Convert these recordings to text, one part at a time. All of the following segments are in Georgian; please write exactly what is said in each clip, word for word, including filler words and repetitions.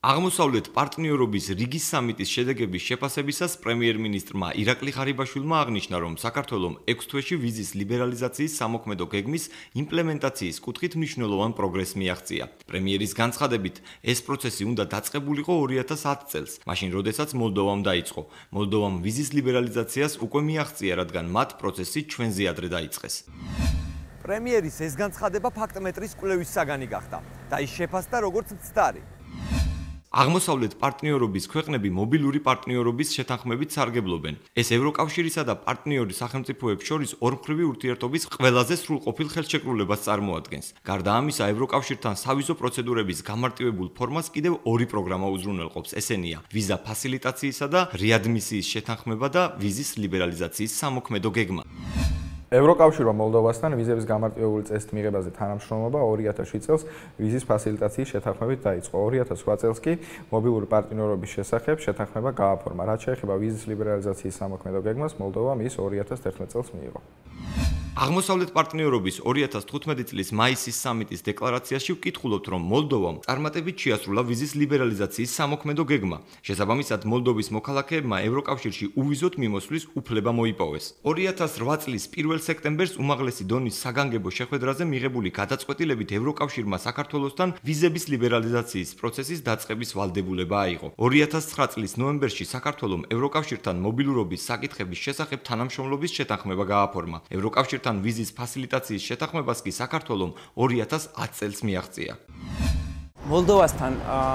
აღმოსავლეთ პარტნიორობის რიგის სამიტის შედეგების შეფასებისას პრემიერ-მინისტრმა ირაკლი ღარიბაშვილმა აღნიშნა, რომ საქართველომ ექვს თვეში ვიზის ლიბერალიზაციის სამოქმედო გეგმის იმპლემენტაციის კუთხით მნიშვნელოვან პროგრესს მიაღწია. პრემიერის განცხადებით, ეს პროცესი უნდა დაწყებულიყო ორი ათას ათი წელს, მაშინ როდესაც მოლდოვამ დაიწყო. მოლდოვამ ვიზის ლიბერალიზაციას უკვე მიაღწია, რადგან მათ პროცესი ჩვენზე ადრე დაიწყეს. პრემიერის ეს განცხადება ფაქტ-მეტრის კვლევის საგანი გახდა და ის შეფასდა როგორც მცდარი. აღმოსავლეთ პარტნიორობის ქვეყნები მობილური პარტნიორობის შეთანხმებით სარგებლობენ. ეს ევროკავშირისა და პარტნიორი სახელმწიფოებს შორის ორმხრივი ურთიერთობის ყველაზე სრულყოფილ ხელშეკრულებას წარმოადგენს. გარდა ამისა, ევროკავშირთან სავიზო პროცედურების გამარტივებულ ფორმას კიდევ ორი პროგრამა უზრუნველყოფს. ესენია: ვიზა ფასილიტაციისა და რეადმისიის შეთანხმება და ვიზის ლიბერალიზაციის სამოქმედო გეგმა. ევროკავშირმა მოლდოვასთან ვიზების გამარტივებული წესით მიღებაზე თანამშრომლობა ორი ათას შვიდ წელს ვიზის ფასილიტაციის შეთანხმებით დაიწყო. ორი ათას ოთხ წელს კი მობილური პარტნიორობის შესახებ შეთანხმება გააფორმა. რაც შეეხება ვიზის ლიბერალიზაციის სამოქმედო გეგმას, მოლდოვამ ის ორი ათას თერთმეტ წელს მიიღო. აღმოსავლეთ პარტნიორობის ორი ათას თხუთმეტი წლის მაისის სამიტის დეკლარაციაში ვკითხულობთ, რომ მოლდოვამ წარმატებით შეასრულა ვიზის ლიბერალიზაციის სამოქმედო გეგმა. შესაბამისად, მოლდოვის მოქალაქეებმა ევროკავშირში უვიზოთ მიმოსვლის უფლება მოიპოვეს. ორი ათას რვა წლის პირველ სექტემბერს უმაღლესი დონის საგანგებო შეხვედრაზე მიღებული გადაწყვეტილებით ევროკავშირმა საქართველოსთან ვიზების ლიბერალიზაციის პროცესის დაწყების ვალდებულება აიღო. ორი ათას ცხრა წლის ნოემბერში საქართველომ ევროკავშირთან მობილურობის საკითხების შესახებ თანამშრომლობის შეთანხმება გააფორმა. ევროკავშირთან ვიზის ფასილიტაციის შეთანხმებას კი საქართველომ ორი ათას ათი წელს მიაღწია. მოლდოვასთან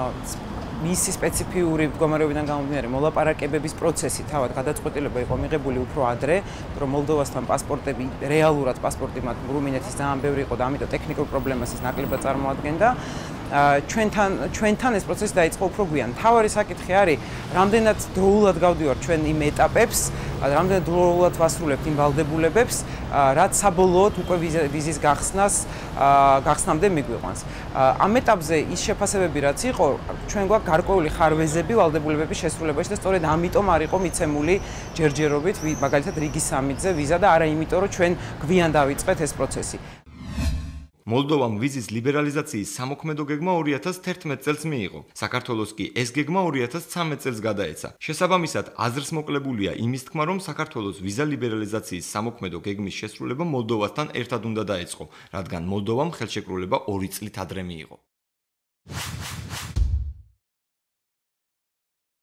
მისი სპეციფიური მდგომარეობიდან გამომდინარე მოლაპარაკებების პროცესი თავად გადაწყვეტილება იყო მიღებული უფრო ადრე, რომ მოლდოვასთან პასპორტები რეალურად პასპორტი მათ რუმინეთის ძალიან ბევრი იყო და ამიტომ ტექნიკურ პრობლემას ის ნაკლებად წარმოადგენდა. ჩვენთან ჩვენთან ეს პროცესი დაიწყო უფრო გვიან. თავარი საკითხი არის, რამდენად დროულად გავდივართ ჩვენ იმ ეტაპებს, რამდენად დროულად ვასრულებთ იმ ვალდებულებებს, რაც საბოლოოდ უკვე ვიზის გახსნას გახსნამდე მიგვიყვანს. ამ ეტაპზე ის შეფასებები რაც იყო, ჩვენ გვაქვს გარკვეული ხარვეზები ვალდებულებების შესრულებაში და სწორედ ამიტომ არ იყო მიცემული ჯერჯერობით, მაგალითად რიგის სამიტზე ვიზა და არა იმიტომ, რომ ჩვენ გვიან დავიწყეთ ეს პროცესი. მოლდოვამ ვიზის ლიბერალიზაციის სამოქმედო გეგმა ორი ათას თერთმეტ წელს მიიღო. საქართველოს კი ეს გეგმა ორი ათას ცამეტ წელს გადაეცა. შესაბამისად, აზრს მოკლებულია იმის თქმა, რომ საქართველოს ვიზა ლიბერალიზაციის სამოქმედო გეგმის შესრულება მოლდოვასთან ერთად უნდა დაეწყო, რადგან მოლდოვამ ხელშეკრულება ორი წლით ადრე მიიღო.